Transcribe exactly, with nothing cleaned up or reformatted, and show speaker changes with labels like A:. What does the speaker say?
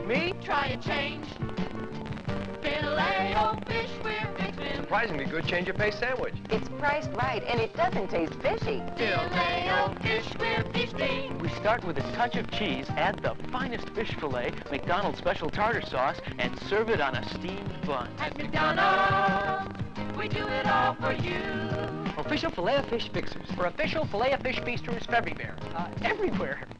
A: Me?
B: Try a change. Filet O Fish, we're fixing.
A: Surprisingly good change of pace sandwich.
C: It's priced right, and it doesn't taste fishy.
B: Filet O Fish, we're feasting.
D: We start with a touch of cheese, add the finest fish fillet, McDonald's special tartar sauce, and serve it on a steamed bun.
B: At McDonald's, we do it all for you.
E: Official Filet O Fish fixers for official Filet O Fish feasters everywhere. Uh, everywhere.